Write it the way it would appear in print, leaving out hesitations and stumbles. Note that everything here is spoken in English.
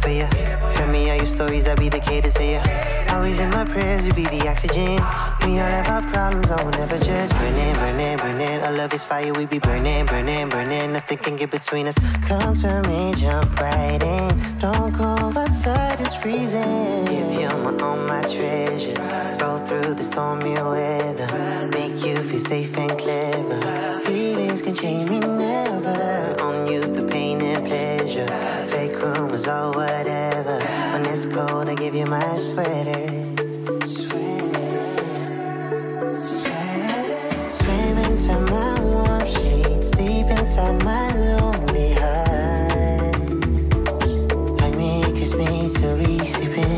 for you. Tell me all your stories, I'll be the cater to you. Always in my prayers, you be the oxygen. We all have our problems, I will never judge. Burning, burning, burning. Our love is fire, we be burning, burning, burning. Nothing can get between us. Come to me, jump right in. Don't go outside, it's freezing. Give you my treasure. Roll through the stormy weather. Make you feel safe and clever. Feelings can change me never. On you, the pain and pleasure. Fake rumors or whatever. When it's cold, I give you my sweater. Swim into my warm sheets, deep inside my lonely heart. Hug me, kiss me till we sleep in